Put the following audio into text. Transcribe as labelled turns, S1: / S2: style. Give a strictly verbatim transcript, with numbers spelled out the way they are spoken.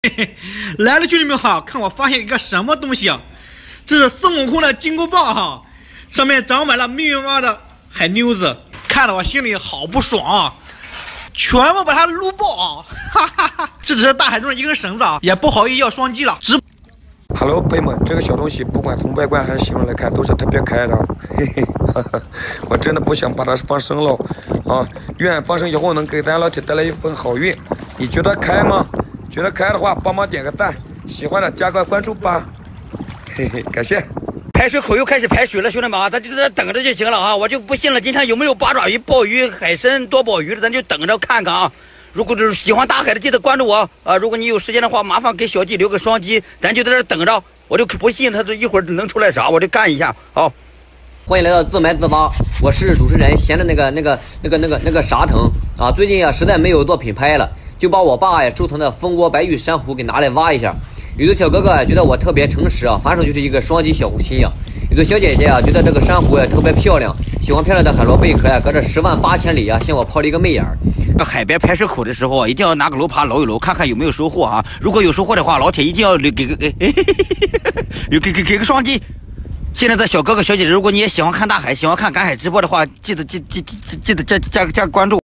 S1: 嘿嘿，来了，兄弟们好，看我发现一个什么东西啊？这是孙悟空的金箍棒哈，上面长满了密密麻麻的海妞子，看得我心里好不爽啊！全部把它撸爆啊！哈哈哈！这只是大海中的一根绳子啊，也不好意思要双击了。直
S2: Hello， 朋友们，这个小东西不管从外观还是形状来看，都是特别可爱的，嘿嘿，哈哈，我真的不想把它放生了啊！愿放生以后能给咱老铁带来一份好运。你觉得可爱吗？觉得可爱的话，帮忙点个赞，喜欢的加个关注吧，嘿嘿，感谢。
S3: 排水口又开始排水了，兄弟们啊，咱就在这等着就行了啊！我就不信了，今天有没有八爪鱼、鲍鱼、海参、多宝鱼的，咱就等着看看啊！如果就是喜欢大海的，记得关注我啊！如果你有时间的话，麻烦给小弟留个双击，咱就在这等着。我就不信他这一会儿能出来啥，我就干一下。好，
S4: 欢迎来到自卖自发，我是主持人闲的那个那个那个那个那个啥腾啊！最近啊，实在没有做品拍了，就把我爸呀收藏的蜂窝白玉珊瑚给拿来挖一下。 有的小哥哥啊觉得我特别诚实啊，反手就是一个双击小心呀、啊。有的小姐姐啊觉得这个珊瑚呀特别漂亮，喜欢漂亮的海螺贝壳呀，隔着十万八千里啊向我抛了一个媚眼儿。
S3: 海边排水口的时候啊，一定要拿个楼耙搂一搂，看看有没有收获啊。如果有收获的话，老铁一定要给给个给给给给给个双击。现在的小哥哥小姐姐，如果你也喜欢看大海，喜欢看赶海直播的话，记得记记记记得加加加关注。